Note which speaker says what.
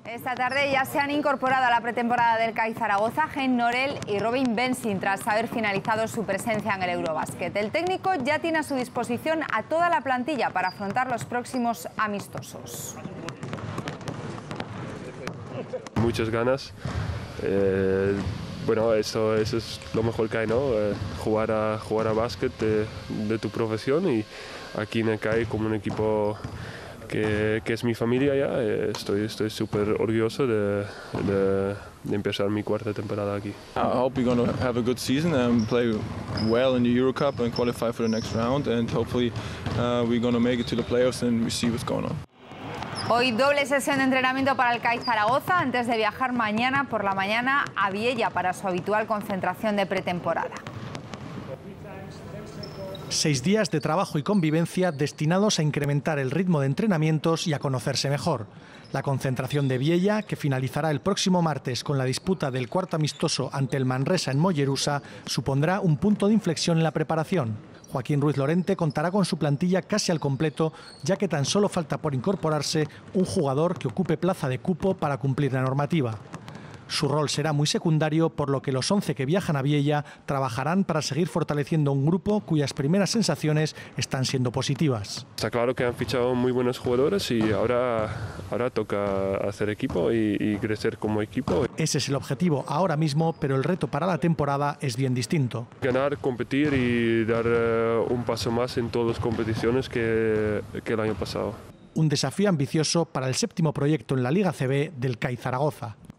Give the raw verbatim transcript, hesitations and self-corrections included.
Speaker 1: Esta tarde ya se han incorporado a la pretemporada del C A I Zaragoza Gen Norell y Robin Benzing tras haber finalizado su presencia en el Eurobasket. El técnico ya tiene a su disposición a toda la plantilla para afrontar los próximos amistosos.
Speaker 2: Muchas ganas. Eh, bueno, eso, eso es lo mejor que hay, ¿no? Eh, jugar a jugar a básquet de, de tu profesión, y aquí en el C A I como un equipo que, que es mi familia ya, eh, estoy estoy súper orgulloso de, de, de empezar mi cuarta temporada aquí.
Speaker 3: I hope we're going to have a good season and play well in the Euro Cup and qualify for the next round, and hopefully uh, we're going to make it to the playoffs and we see what's going on.
Speaker 1: Hoy doble sesión de entrenamiento para el C A I Zaragoza antes de viajar mañana por la mañana a Viella para su habitual concentración de pretemporada.
Speaker 4: Seis días de trabajo y convivencia destinados a incrementar el ritmo de entrenamientos y a conocerse mejor. La concentración de Viella, que finalizará el próximo martes con la disputa del cuarto amistoso ante el Manresa en Mollerusa, supondrá un punto de inflexión en la preparación. Joaquín Ruiz Lorente contará con su plantilla casi al completo, ya que tan solo falta por incorporarse un jugador que ocupe plaza de cupo para cumplir la normativa. Su rol será muy secundario, por lo que los once que viajan a Viella trabajarán para seguir fortaleciendo un grupo cuyas primeras sensaciones están siendo positivas.
Speaker 2: Está claro que han fichado muy buenos jugadores y ahora, ahora toca hacer equipo y, y crecer como equipo.
Speaker 4: Ese es el objetivo ahora mismo, pero el reto para la temporada es bien distinto.
Speaker 2: Ganar, competir y dar uh, un paso más en todas las competiciones que, que el año pasado.
Speaker 4: Un desafío ambicioso para el séptimo proyecto en la Liga C B del C A I Zaragoza.